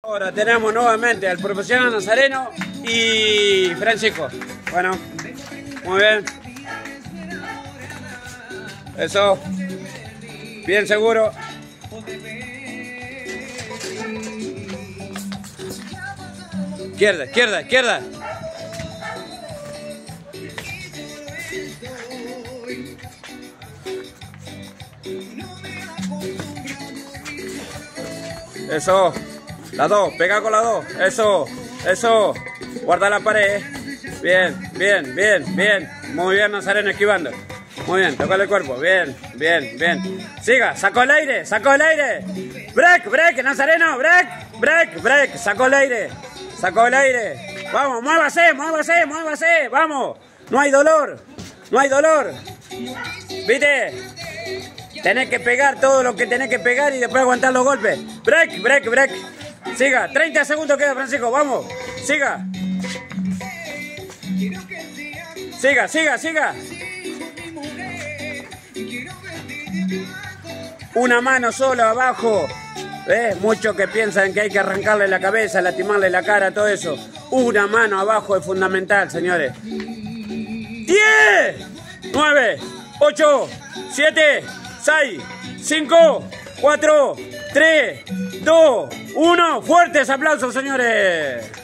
Ahora tenemos nuevamente al profesional Nazareno y Francisco. Bueno, muy bien. Eso. Bien seguro. Izquierda, izquierda, izquierda. Eso. Las dos, pega con las dos. Eso, eso. Guarda la pared. Bien, bien, bien, bien. Muy bien, Nazareno esquivando. Muy bien, toca el cuerpo. Bien, bien, bien. Siga, sacó el aire, sacó el aire. Break, break, Nazareno, break, break, break. Sacó el aire, sacó el aire. Vamos, muévase, muévase, muévase. Vamos. No hay dolor, no hay dolor. ¿Viste? Tenés que pegar todo lo que tenés que pegar y después aguantar los golpes. Break, break, break. Siga, 30 segundos queda, Francisco, vamos. Siga. Siga, siga, siga. Una mano solo abajo. Muchos que piensan que hay que arrancarle la cabeza, lastimarle la cara, todo eso. Una mano abajo es fundamental, señores. 10, 9, 8, 7, 6, 5, 4, 3, 2, 1. Fuertes aplausos, señores.